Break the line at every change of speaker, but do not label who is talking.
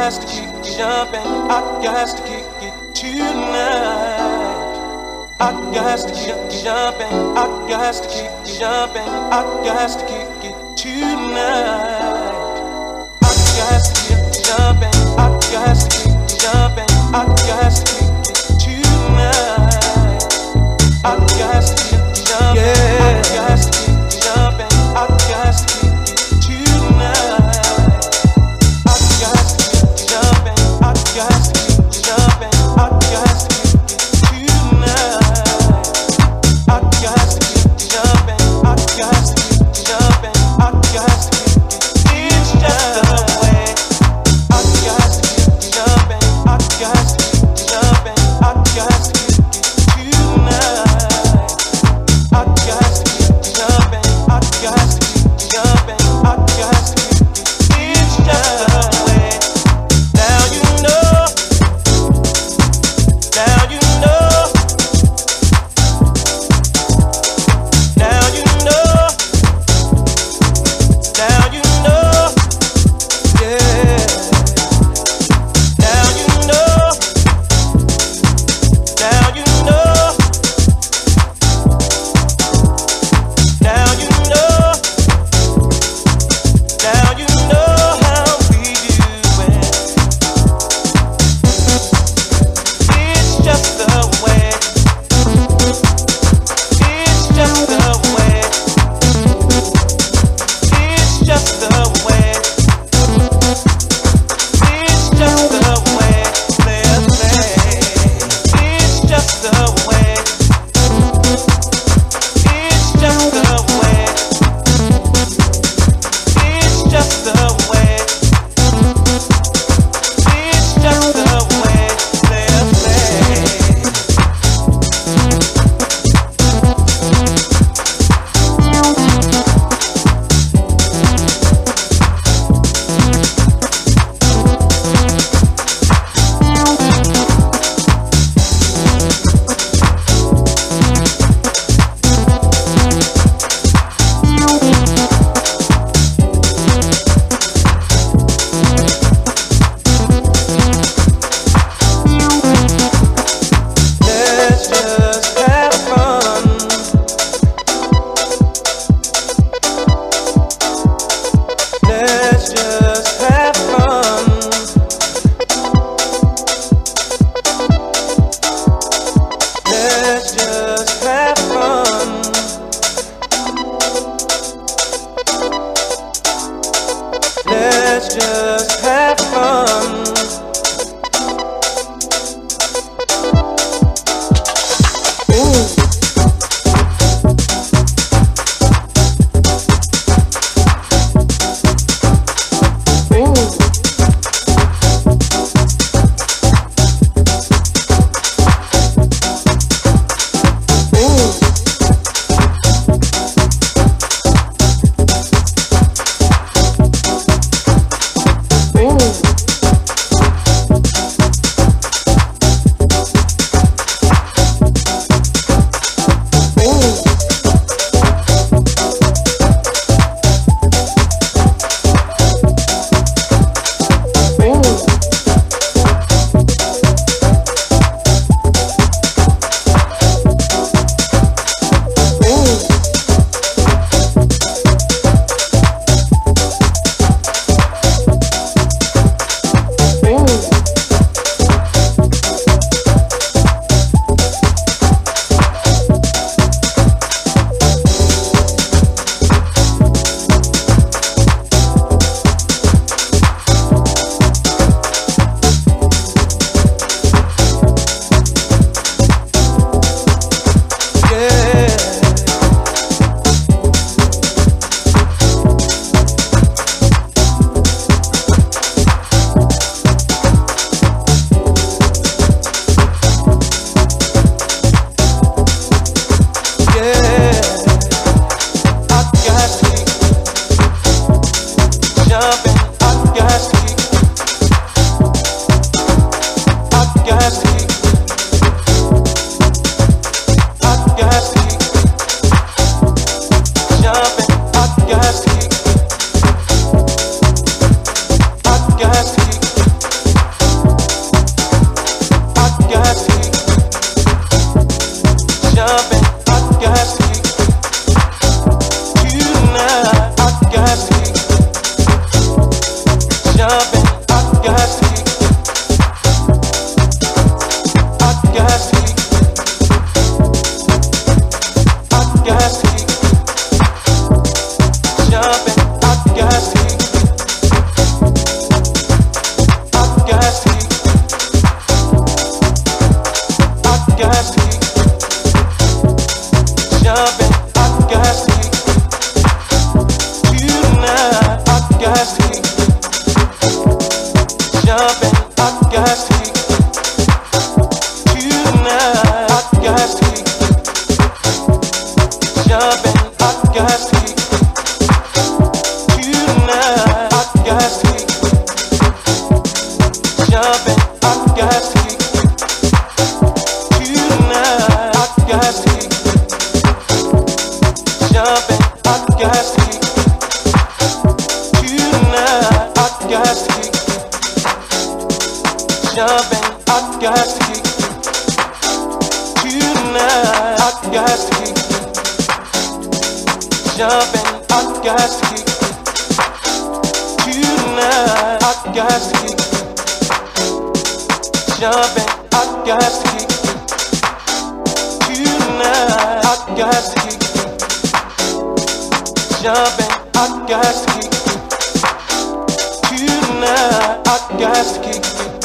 got to keep it jumping. I got to kick it tonight. I got to keep it jumping. I got to keep it jumping. I got to kick it tonight. I got to keep it jumping. I got to keep it jumping. I got to kick it tonight. I got to keep it jumping. I got to keep it jumping. I got to keep it tonight. I got to keep it jumping. I got to keep it jumping. I got to keep it tonight. I got to keep it jumping. I got to keep it jumping. I got to keep it. It's just a way. I got to keep it jumping. I got to keep it jumping. I got to keep